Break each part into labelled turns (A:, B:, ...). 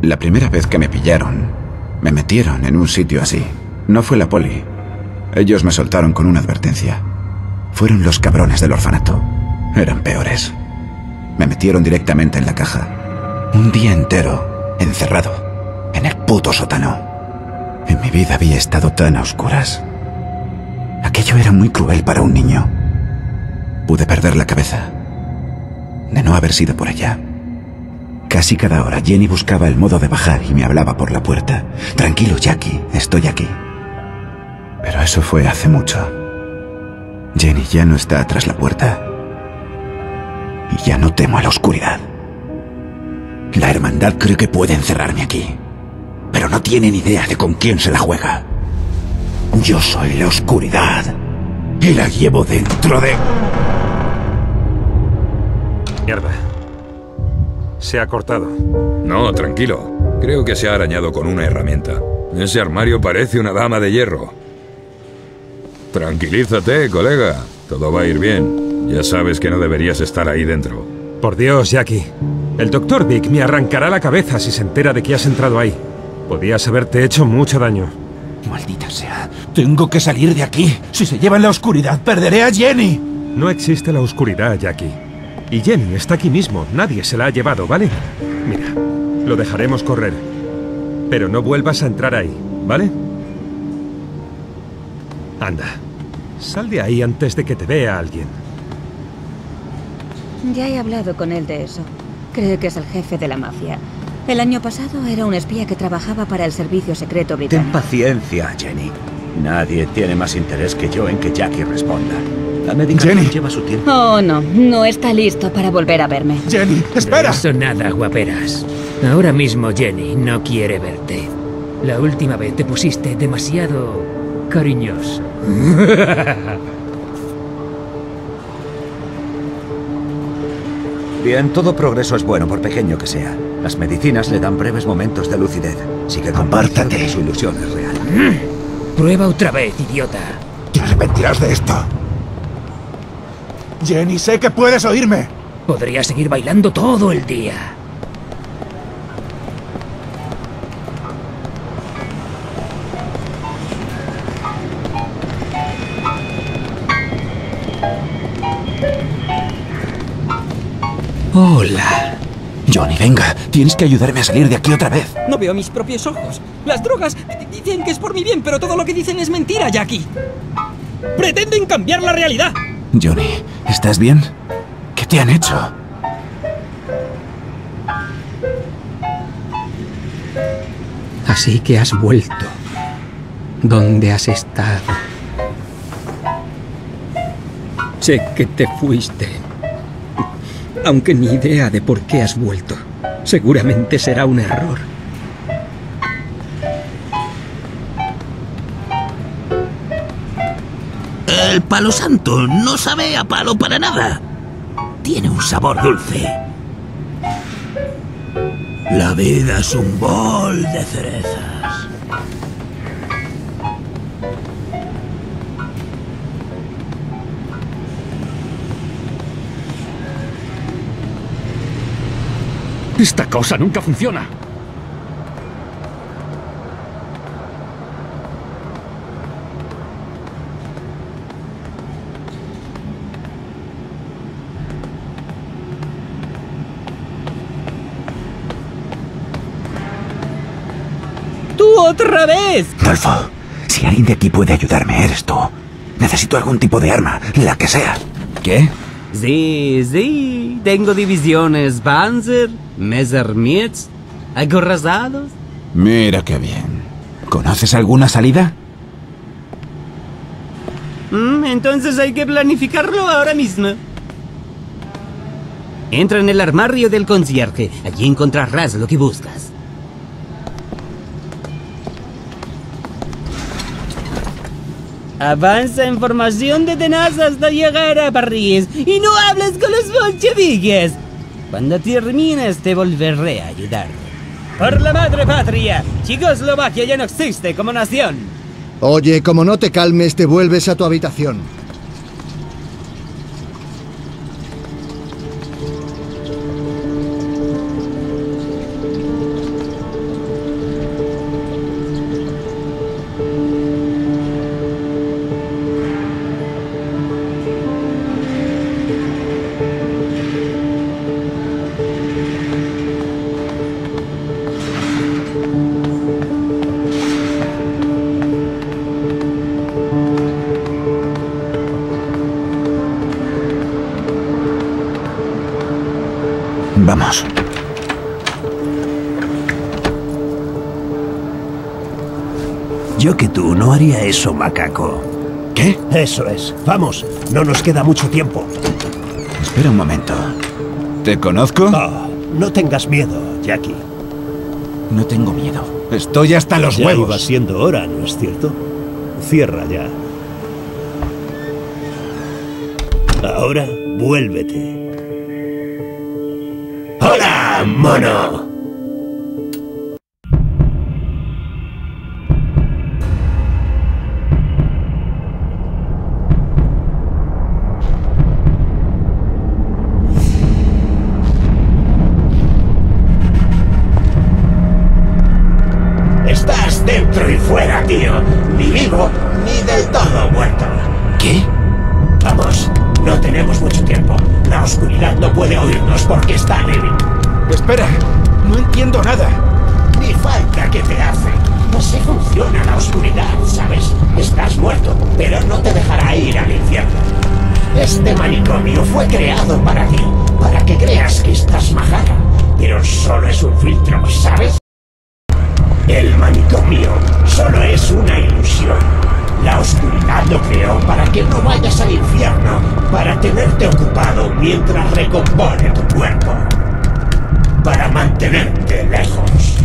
A: La primera vez que me pillaron, me metieron en un sitio así. No fue la poli. Ellos me soltaron con una advertencia. Fueron los cabrones del orfanato. Eran peores. Me metieron directamente en la caja. Un día entero, encerrado, en el puto sótano. En mi vida había estado tan a oscuras. Aquello era muy cruel para un niño. Pude perder la cabeza de no haber sido por ella. Casi cada hora Jenny buscaba el modo de bajar y me hablaba por la puerta. Tranquilo, Jackie, estoy aquí. Pero eso fue hace mucho. Jenny ya no está tras la puerta. Y ya no temo a la oscuridad. La hermandad cree que puede encerrarme aquí, pero no tienen idea de con quién se la juega. Yo soy la oscuridad y la llevo dentro de...
B: Mierda. Se ha cortado.
C: No, tranquilo. Creo que se ha arañado con una herramienta. Ese armario parece una dama de hierro. Tranquilízate, colega. Todo va a ir bien. Ya sabes que no deberías estar ahí dentro.
B: Por Dios, Jackie. El Dr. Vic me arrancará la cabeza si se entera de que has entrado ahí. Podías haberte hecho mucho daño.
D: Maldita sea. Tengo que salir de aquí. Si se lleva en la oscuridad, perderé a Jenny.
B: No existe la oscuridad, Jackie. Y Jenny está aquí mismo. Nadie se la ha llevado, ¿vale? Mira, lo dejaremos correr. Pero no vuelvas a entrar ahí, ¿vale? Anda. Sal de ahí antes de que te vea alguien.
E: Ya he hablado con él de eso. Cree que es el jefe de la mafia. El año pasado era un espía que trabajaba para el servicio secreto británico.
F: Ten paciencia, Jenny. Nadie tiene más interés que yo en que Jackie responda. La medicación lleva su tiempo.
E: Oh, no. No está listo para volver a verme.
D: Jenny, espera.
G: No eso nada, guaperas. Ahora mismo Jenny no quiere verte. La última vez te pusiste demasiado cariñoso.
F: Bien, todo progreso es bueno, por pequeño que sea. Las medicinas le dan breves momentos de lucidez. Sigue convencido de que su ilusión es real.
G: Prueba otra vez, idiota.
D: Te arrepentirás de esto. Jenny, sé que puedes oírme.
G: Podría seguir bailando todo el día.
A: Hola. Johnny, venga. Tienes que ayudarme a salir de aquí otra vez.
H: No veo mis propios ojos. Las drogas dicen que es por mi bien, pero todo lo que dicen es mentira, Jackie. ¡Pretenden cambiar la realidad!
A: Johnny, ¿estás bien? ¿Qué te han hecho?
I: Así que has vuelto. ¿Dónde has estado? Sé que te fuiste. Aunque ni idea de por qué has vuelto. Seguramente será un error.
J: El palo santo no sabe a palo para nada. Tiene un sabor dulce. La vida es un bol de cerezas.
G: Esta cosa nunca funciona.
H: ¡Tú otra vez!
A: Dolfo, si alguien de aquí puede ayudarme, eres tú. Necesito algún tipo de arma, la que sea. ¿Qué?
H: Sí. Tengo divisiones Panzer, Messerschmitt, acorazados.
A: Mira qué bien. ¿Conoces alguna salida?
H: Entonces hay que planificarlo ahora mismo. Entra en el armario del concierge. Allí encontrarás lo que buscas. Avanza en formación de tenaz hasta llegar a París y no hables con los bolcheviques. Cuando termines te volveré a ayudar. ¡Por la madre patria! Checoslovaquia ya no existe como nación.
K: Oye, como no te calmes, te vuelves a tu habitación.
L: Yo que tú no haría eso, macaco.
A: ¿Qué?
L: Eso es. Vamos, no nos queda mucho tiempo.
A: Espera un momento. ¿Te conozco?
L: Oh, no tengas miedo, Jackie.
A: No tengo miedo. Estoy hasta los
L: Ya
A: huevos.
L: iba siendo hora, ¿no es cierto? Cierra ya. Ahora, vuélvete. ¡Hola, mono!
M: Estás dentro y fuera, tío. Ni vivo, ni del todo muerto.
A: ¿Qué?
M: Vamos, no tenemos mucho tiempo. La oscuridad no puede oírnos porque está débil.
D: Espera, no entiendo nada.
M: Ni falta que te hace. Así funciona la oscuridad, ¿sabes? Estás muerto, pero no te dejará ir al infierno. Este manicomio fue creado para ti, para que creas que estás majara, pero solo es un filtro, ¿sabes? El manicomio solo es una ilusión. La oscuridad lo creó para que no vayas al infierno, para tenerte ocupado mientras recompone tu cuerpo, para mantenerte lejos.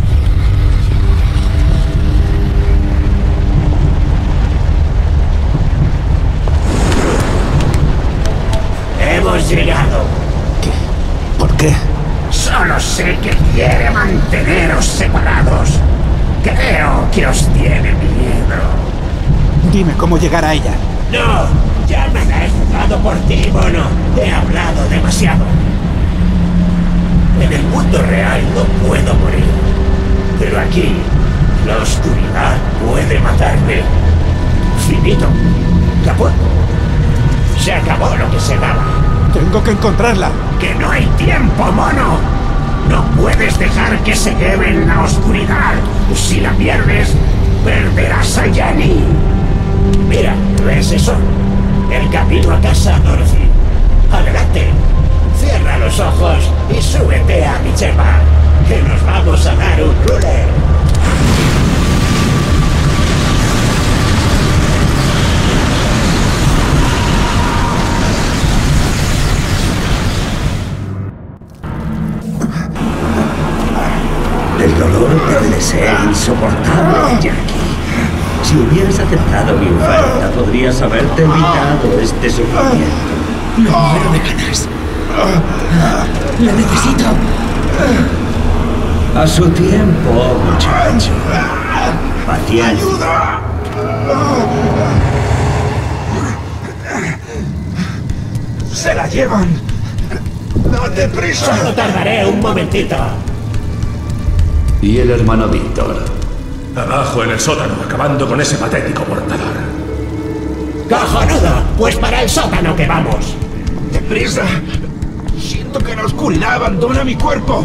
M: Hemos llegado.
L: ¿Qué? ¿Por qué?
M: Solo sé que quiere manteneros separados. Creo que os tiene miedo.
D: Dime cómo llegar a ella.
M: No, ya me la he jugado por ti, mono. He hablado demasiado. En el mundo real no puedo morir. Pero aquí, la oscuridad puede matarme. Finito. Caput. Se acabó lo que se daba.
D: Tengo que encontrarla.
M: ¡Que no hay tiempo, mono! No puedes dejar que se lleven la oscuridad. Si la pierdes, perderás a Yanni. Mira, ¿ves eso? El camino a casa, Dorothy. Adelante. Cierra los ojos y súbete a mi chepa, que nos vamos a dar un rule.
J: El dolor debe de ser insoportable, Jackie. Si hubieras aceptado mi oferta, podrías haberte evitado este sufrimiento. Me muero de ganas. ¡La necesito! A su tiempo, muchacho. Paciencia.
D: ¡Se la llevan! ¡Date prisa!
M: Solo tardaré un momentito.
J: ¿Y el hermano Víctor?
N: Abajo en el sótano, acabando con ese patético portador.
M: ¡Cojonudo! Pues para el sótano que vamos.
D: ¡Deprisa! Siento que la oscuridad abandona mi cuerpo.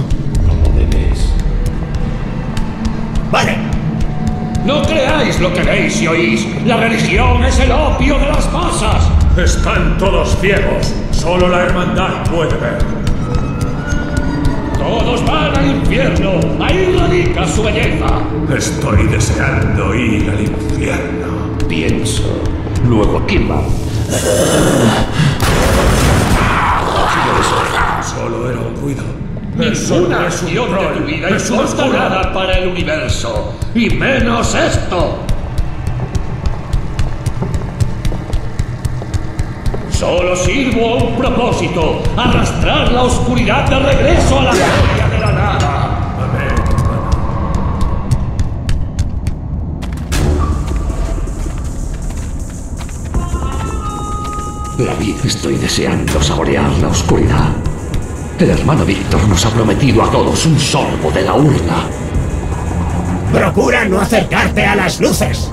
M: Vale.
N: No creáis lo que veis y oís. La religión es el opio de las masas. Están todos ciegos. Solo la hermandad puede ver. Todos van al infierno. Ahí radica su belleza. Estoy deseando ir al infierno.
J: Pienso. Luego, ¿quién va?
N: Solo era un ruido.
J: Ninguna acción de tu vida importa nada para el universo. Y menos esto. Solo sirvo a un propósito. Arrastrar la oscuridad de regreso a la gloria de la nada. La vida estoy deseando saborear la oscuridad. El hermano Víctor nos ha prometido a todos un sorbo de la urna.
M: Procura no acercarte a las luces.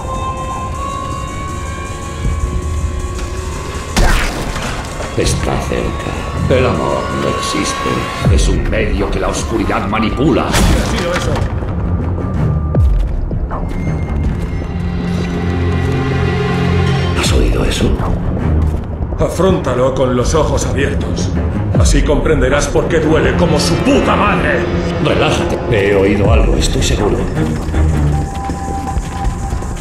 J: Está cerca. El amor no existe. Es un medio que la oscuridad manipula.
N: ¿Qué ha sido eso?
J: ¿Has oído eso?
N: Afróntalo con los ojos abiertos. Así comprenderás por qué duele como su puta madre.
J: Relájate. He oído algo, estoy seguro.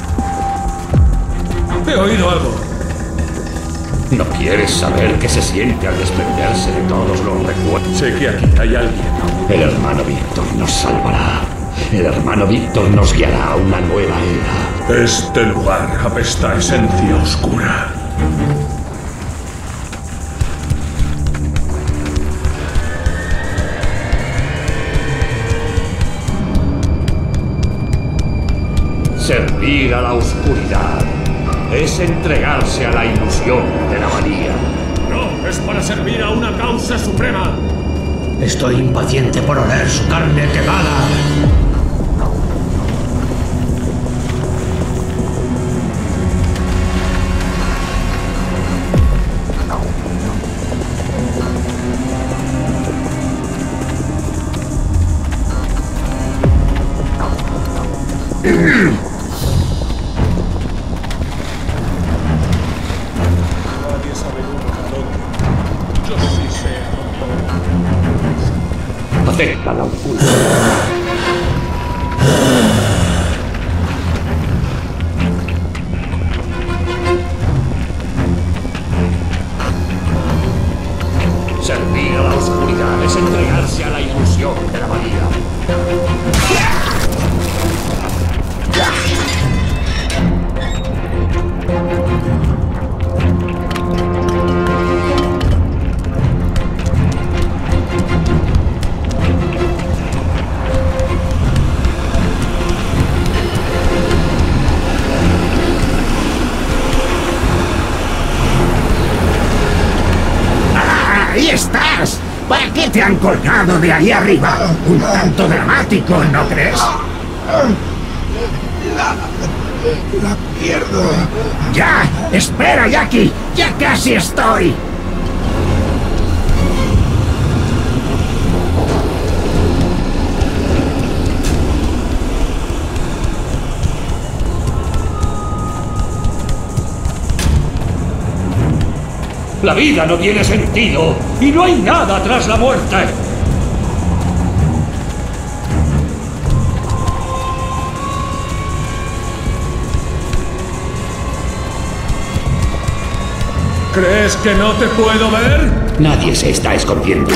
N: He oído algo.
M: ¿No quieres saber qué se siente al desprenderse de todos los recuerdos?
N: Sé que aquí hay alguien.
M: El hermano Víctor nos salvará. El hermano Víctor nos guiará a una nueva era.
N: Este lugar apesta a esencia oscura.
M: Servir a la oscuridad es entregarse a la ilusión de la valía.
N: No, es para servir a una causa suprema.
L: Estoy impaciente por oler su carne quemada.
M: Acepta la oscuridad. Servir a la oscuridad es entregarse a la ilusión de la valía.
O: ¡Ahí estás! ¿Para qué te han colgado de ahí arriba? Un tanto dramático, ¿no crees?
D: La pierdo.
O: ¡Ya! ¡Espera, Jackie! ¡Ya casi estoy!
N: La vida no tiene sentido y no hay nada tras la muerte. ¿Crees que no te puedo ver?
M: Nadie se está escondiendo.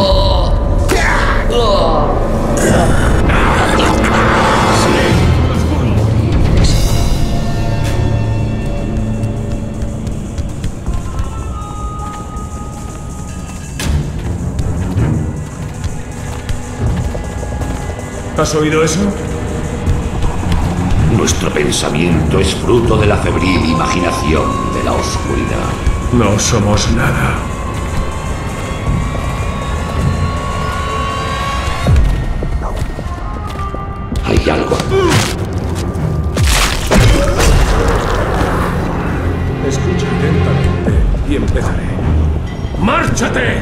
N: ¿Has oído eso?
M: Nuestro pensamiento es fruto de la febril imaginación de la oscuridad.
N: No somos nada.
M: Hay algo.
N: Escucha atentamente y empezaré. ¡Márchate!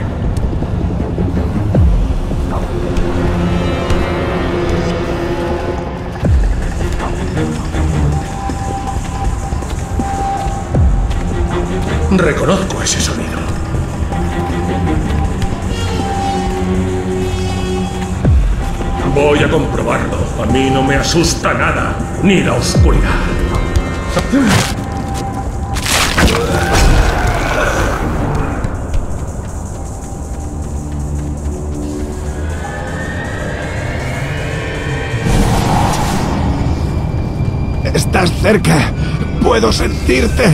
N: Reconozco ese sonido. Voy a comprobarlo. A mí no me asusta nada, ni la oscuridad.
D: Estás cerca. Puedo sentirte.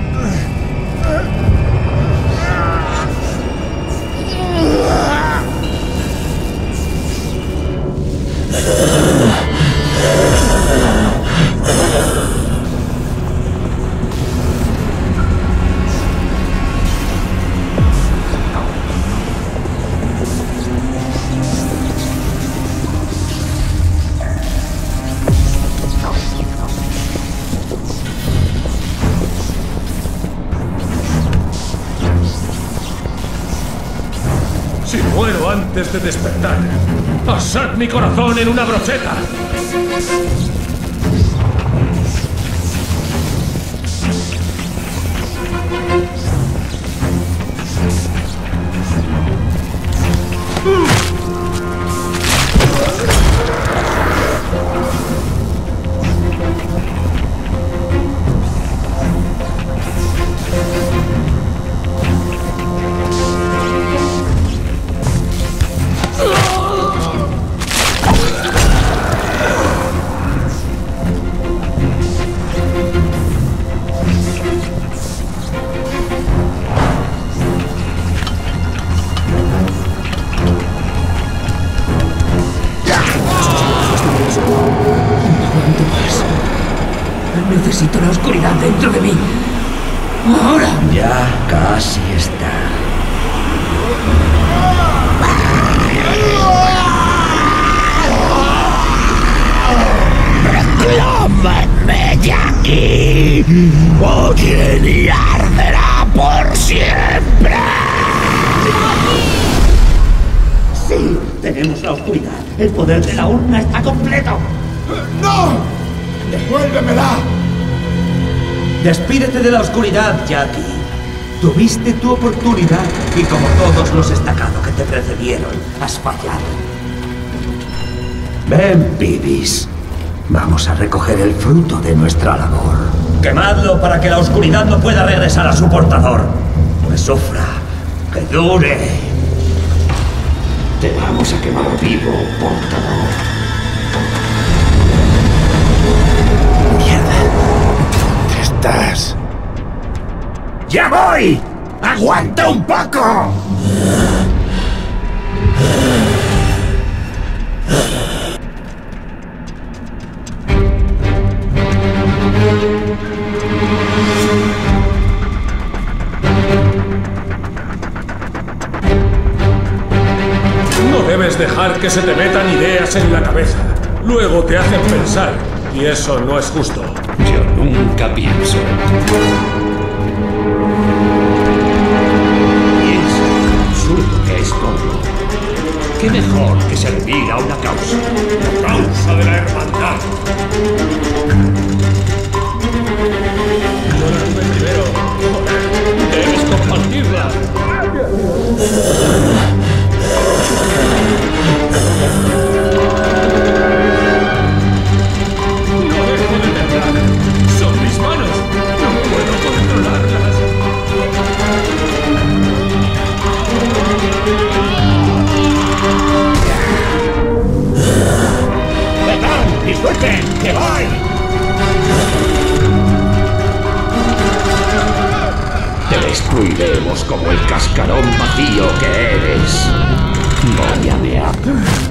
N: Si muero antes de despertar, asad mi corazón en una brocheta.
L: No aguanto más. Necesito la oscuridad dentro de mí. ¡Ahora!
J: Ya casi está.
O: ¡Reclámenme de aquí! ¡O Jenny arderá por siempre!
J: Sí, tenemos la oscuridad. El poder de la urna está completo.
O: ¡No! ¡Devuélvemela!
F: Despídete de la oscuridad, Jackie. Tuviste tu oportunidad y como todos los estacados que te precedieron, has fallado. Ven, Pibis. Vamos a recoger el fruto de nuestra labor. Quemadlo para que la oscuridad no pueda regresar a su portador. Que sufra, que dure.
O: Te vamos a quemar vivo, portador.
D: ¿Dónde estás?
O: ¡Ya voy! ¡Aguanta un poco!
N: No debes dejar que se te metan ideas en la cabeza. Luego te hacen pensar, y eso no es justo.
L: Yo nunca pienso.
N: Piensa lo absurdo que es todo. ¿Qué mejor que servir a una causa? La causa de la hermandad. Ignorarme primero. Joder, debes compartirla. No dejo de temblar. Son mis manos. No puedo controlarlas.
O: ¡Perdón! ¡Disculpen! ¡Que voy!
L: Te destruiremos como el cascarón vacío que eres. Váyame a...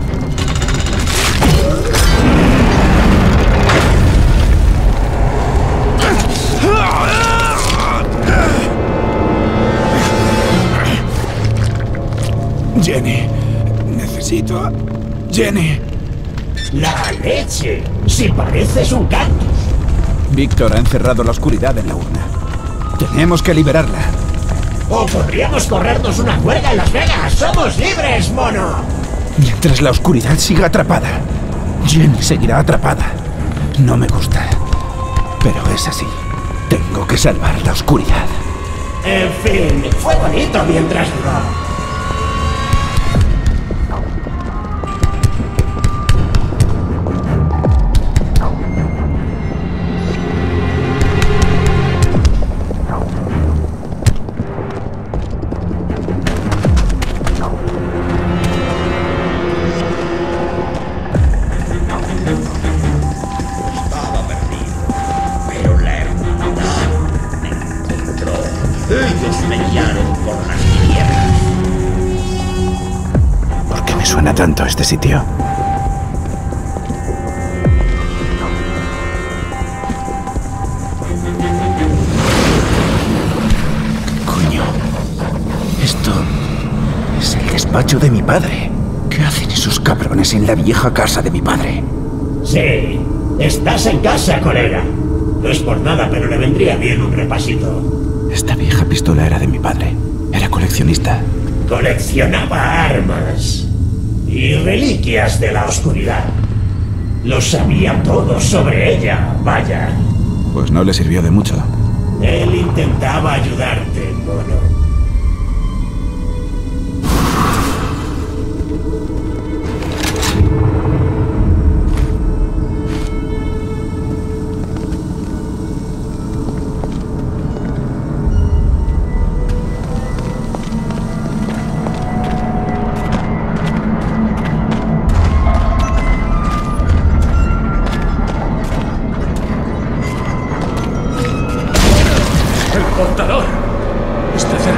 D: Jenny. Necesito a Jenny.
O: ¡La leche! ¡Si pareces un cactus!
D: Víctor ha encerrado la oscuridad en la urna. Tenemos que liberarla.
O: ¡O podríamos corrernos una cuerda en Las Vegas! ¡Somos libres, mono!
D: Mientras la oscuridad siga atrapada, Jenny seguirá atrapada. No me gusta, pero es así. Tengo que salvar la oscuridad.
O: En fin, fue bonito mientras duró.
D: Tanto este sitio. ¿Qué coño? Esto es el despacho de mi padre. ¿Qué hacen esos cabrones en la vieja casa de mi padre?
O: Sí, estás en casa, colega. No es por nada, pero le vendría bien un repasito.
D: Esta vieja pistola era de mi padre. Era coleccionista.
O: Coleccionaba armas y reliquias de la oscuridad. Lo sabía todo sobre ella, vaya.
A: Pues no le sirvió de mucho.
O: Él intentaba ayudarte, mono.
N: ¡El portador! ¡Está cerca!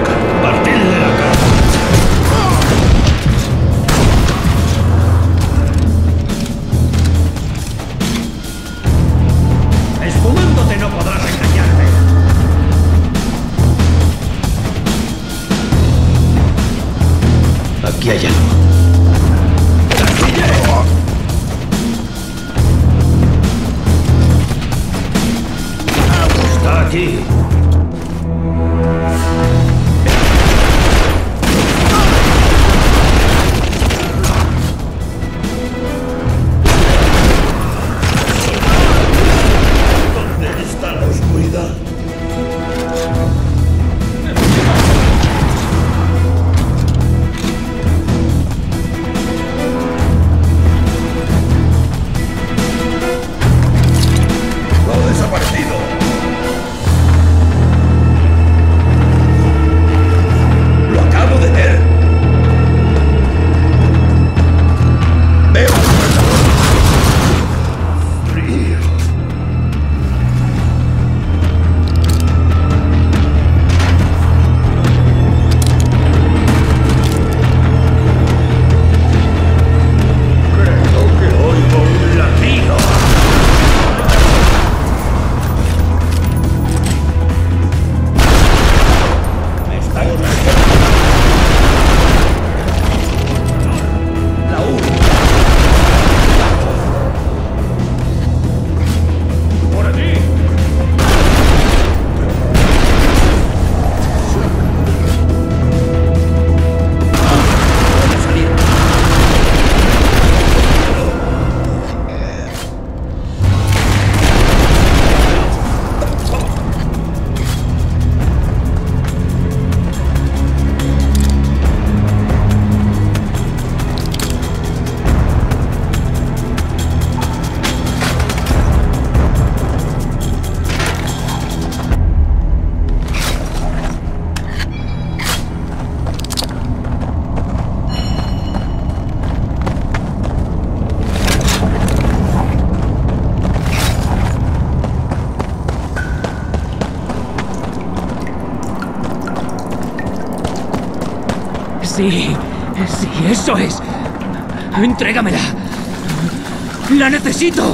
G: Sí, sí, eso es. Entrégamela. ¡La necesito!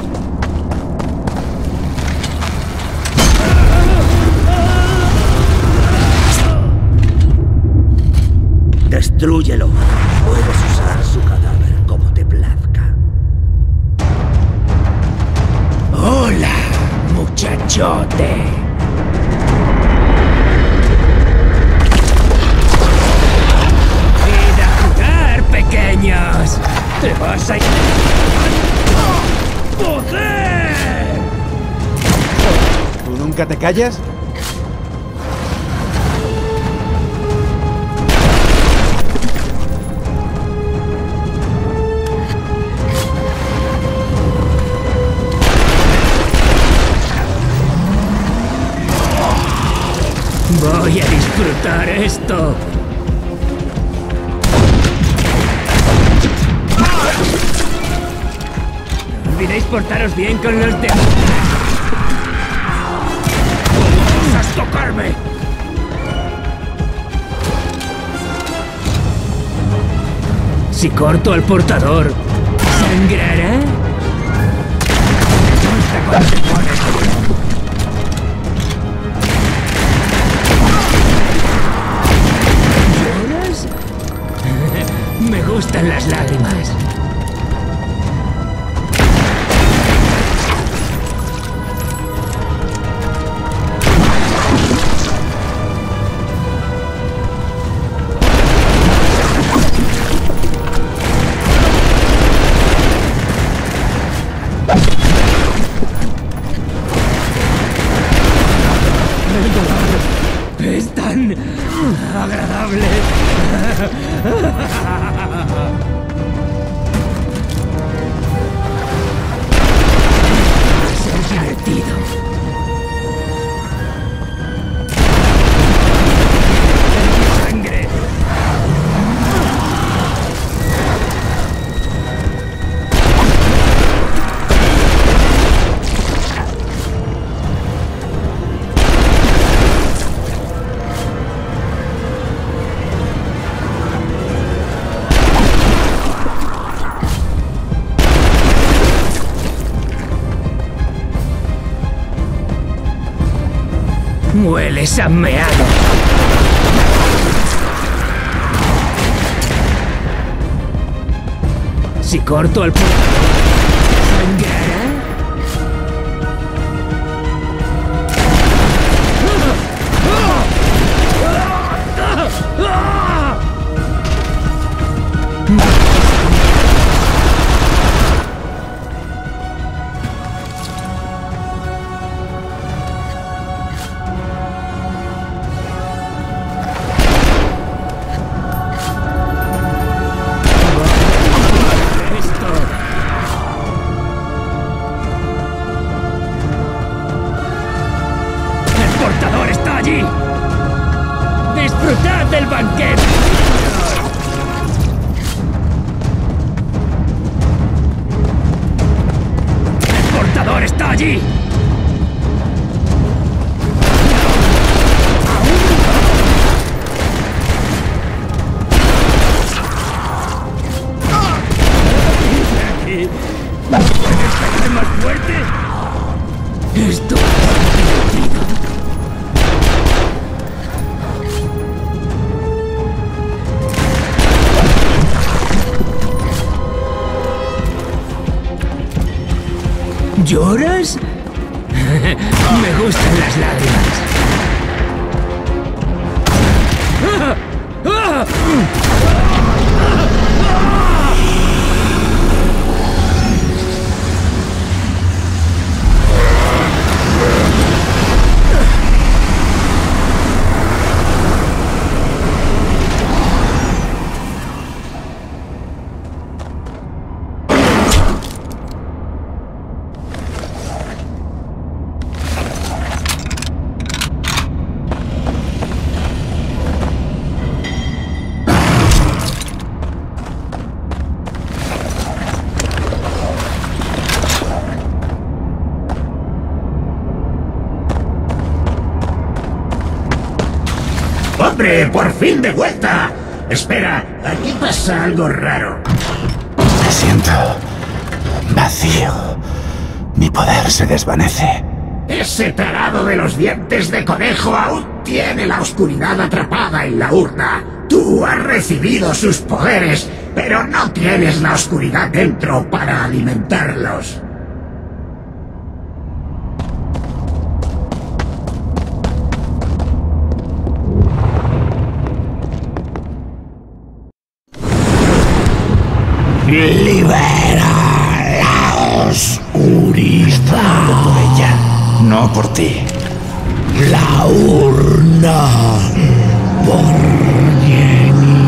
J: Destrúyelo. Puedes usar su cadáver como te plazca.
G: ¡Hola, muchachote! ¡Id a jugar, pequeños! ¡Te vas a ir! ¡Joder!
P: ¿Tú nunca te callas?
G: Voy a disfrutar esto. No olvidéis portaros bien con los demás. ¡No osas tocarme! Si corto al portador, ¿sangrará? Me gusta cuando te pones duro. Me gustan las lágrimas. Es tan agradable. Es divertido. Sangre. Hueles a meado. Si corto al portador, ¿sangrará? ¡Disfrutad del banquete! ¡El portador está allí! ¿Puedes pegar más fuerte? Esto es divertido. ¿Lloras? Me gustan las lágrimas.
M: ¡Hombre, por fin de vuelta! Espera, aquí pasa algo raro.
D: Me siento vacío. Mi poder se desvanece.
M: Ese tarado de los dientes de conejo aún tiene la oscuridad atrapada en la urna. Tú has recibido sus poderes, pero no tienes la oscuridad dentro para alimentarlos.
L: Libera la oscuridad.
D: Por ella, no por ti.
L: La urna por Jenny.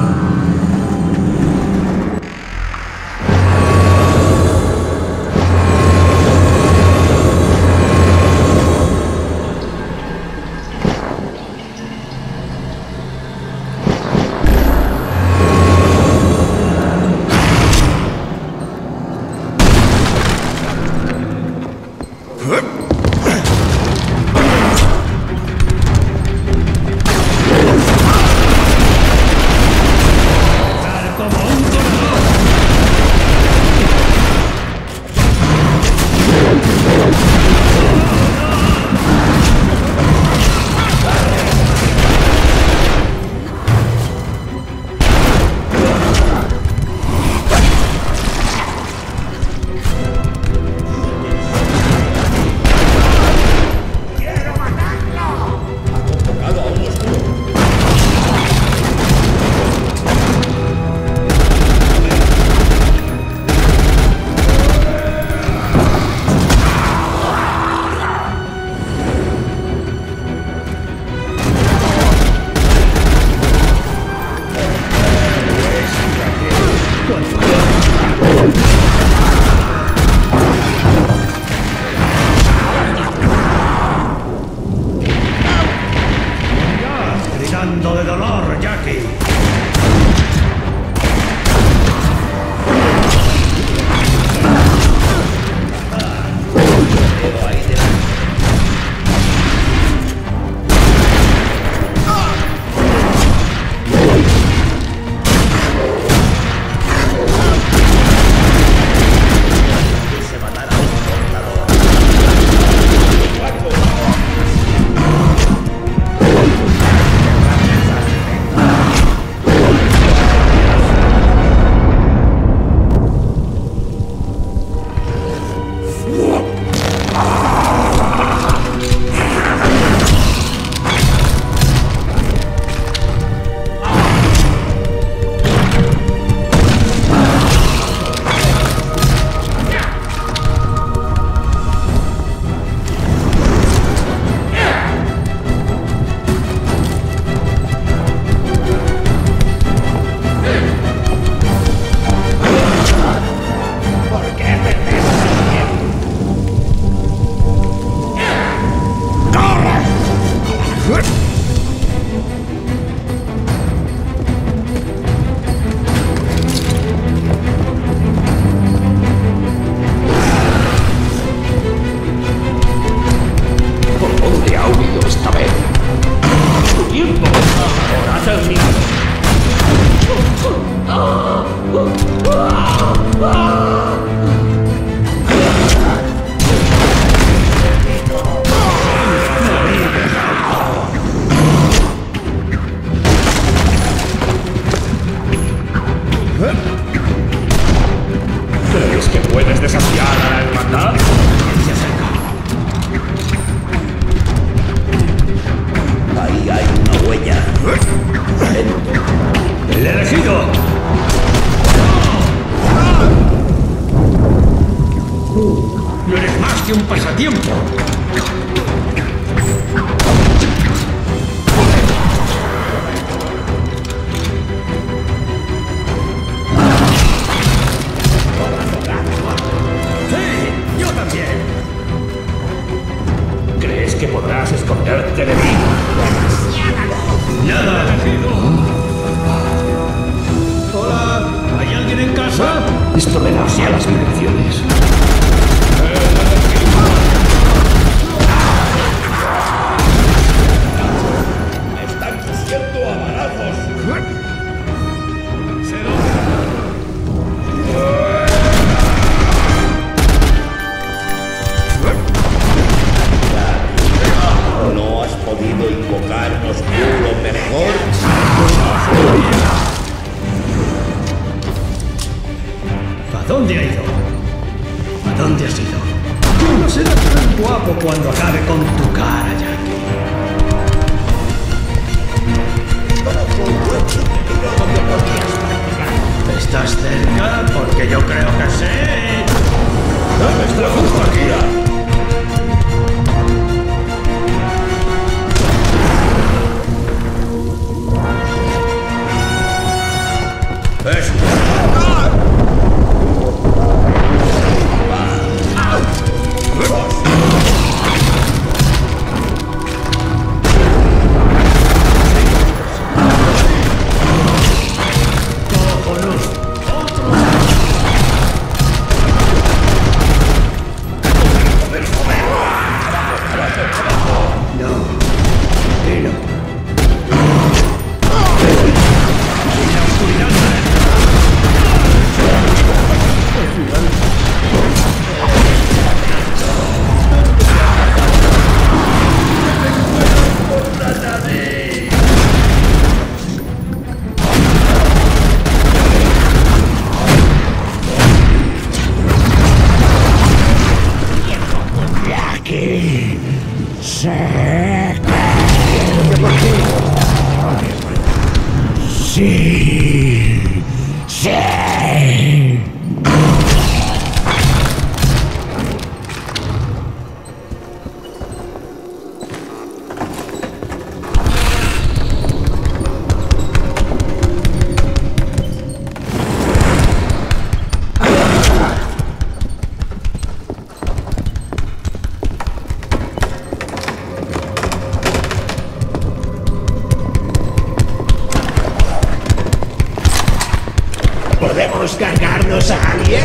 N: Gritando de dolor, Jackie. ¿Crees que puedes desafiar a la hermandad? Se acerca.
J: Ahí hay una huella.
N: ¡El elegido! No eres más que un pasatiempo. Sí, yo también. ¿Crees que podrás esconderte de mí? ¡Nada! Hola, ¿hay alguien en casa?
J: Esto me da malas vibraciones.
N: ¡Están cosiendo a balazos! dónde has ido. Tú no serás tan guapo cuando acabe con tu cara, Jackie. ¿Estás cerca? Porque yo creo que sí. ¡Dame esta justa, Kira!
M: ¿Podemos cargarnos a alguien?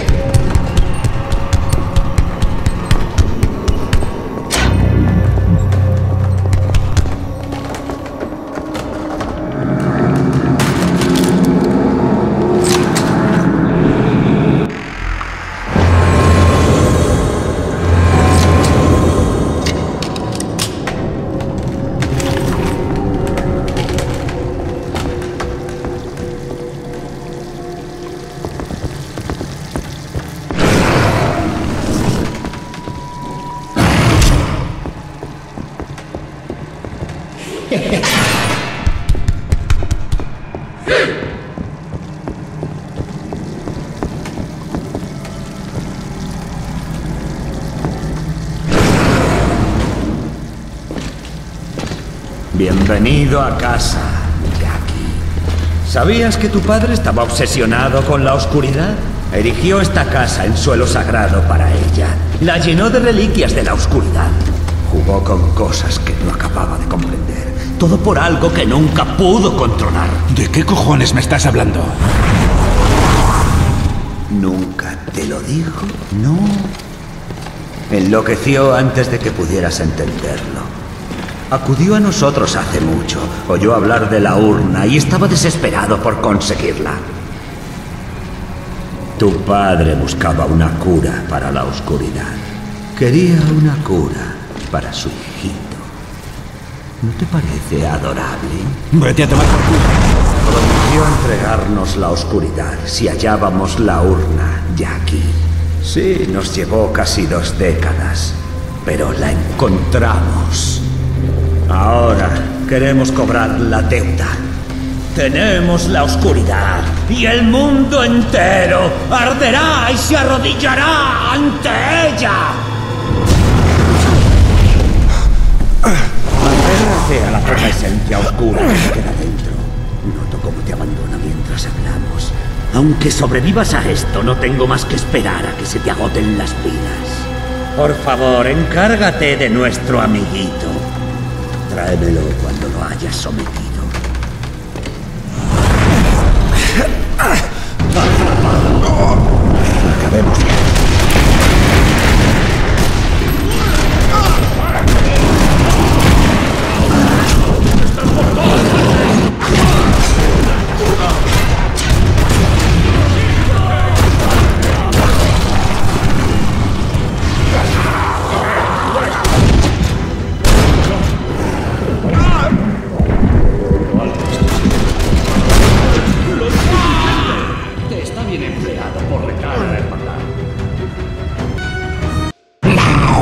F: Bienvenido a casa, Jackie. ¿Sabías que tu padre estaba obsesionado con la oscuridad? Erigió esta casa en suelo sagrado para ella. La llenó de reliquias de la oscuridad. Jugó con cosas que no acababa de comprender. Todo por algo que nunca pudo controlar.
D: ¿De qué cojones me estás hablando?
F: ¿Nunca te lo dijo? No. Enloqueció antes de que pudieras entenderlo. Acudió a nosotros hace mucho, oyó hablar de la urna y estaba desesperado por conseguirla. Tu padre buscaba una cura para la oscuridad. Quería una cura para su hijito. ¿No te parece adorable?
D: Vete a tomar por culo.
F: Prometió entregarnos la oscuridad si hallábamos la urna, Jackie. Sí, nos llevó casi 2 décadas, pero la encontramos. Ahora queremos cobrar la deuda. Tenemos la oscuridad y el mundo entero arderá y se arrodillará ante ella. Aférrate a la poca esencia oscura que se queda dentro. Noto cómo te abandona mientras hablamos. Aunque sobrevivas a esto, no tengo más que esperar a que se te agoten las pilas. Por favor, encárgate de nuestro amiguito. Tráemelo cuando lo hayas sometido. Acabemos ya.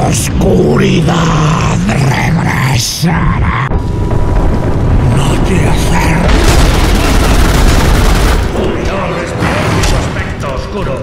M: oscuridad regresará. No te acerques.
N: No respires mi aspecto oscuro.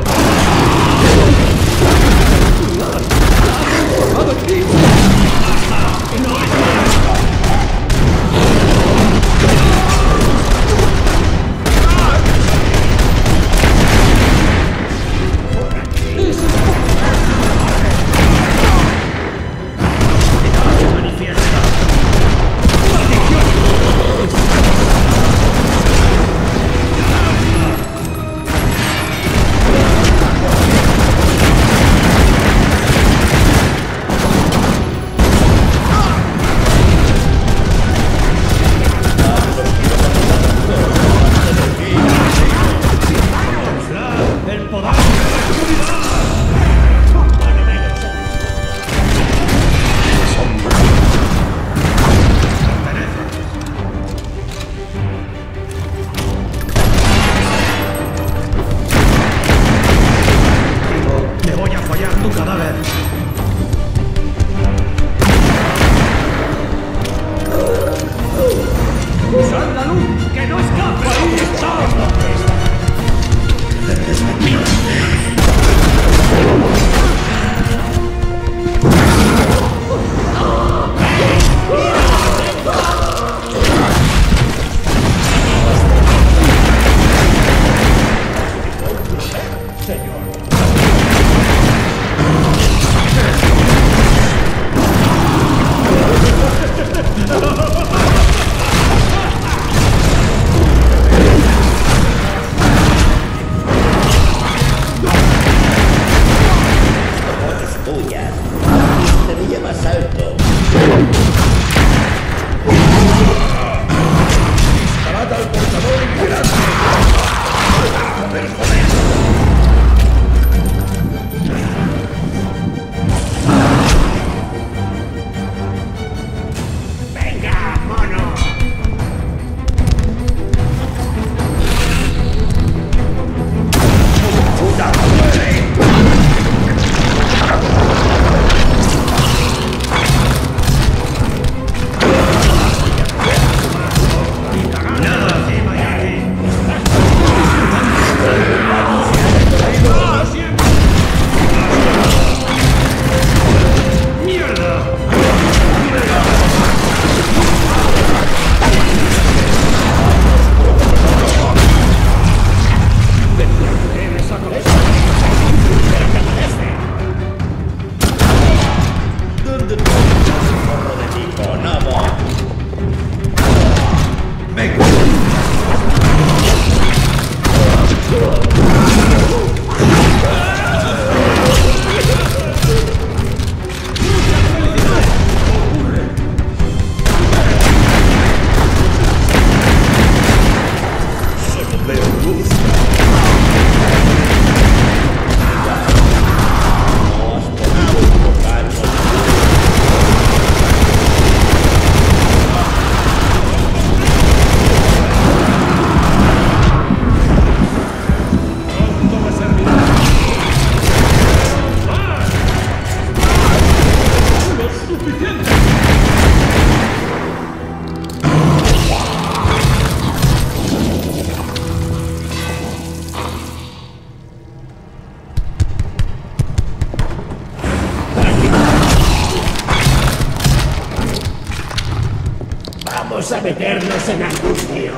M: Vamos a meternos en algún lío.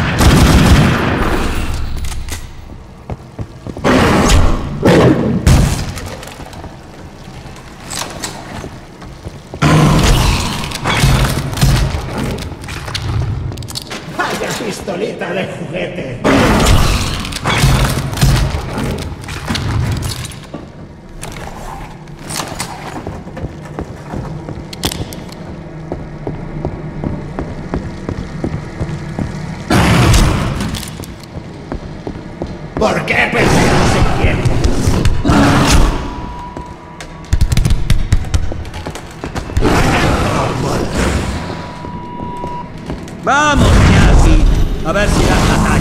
M: Vaya pistolita de juguete. ¿Por qué peleas en pie?
H: ¡Vamos, Jackie! A ver si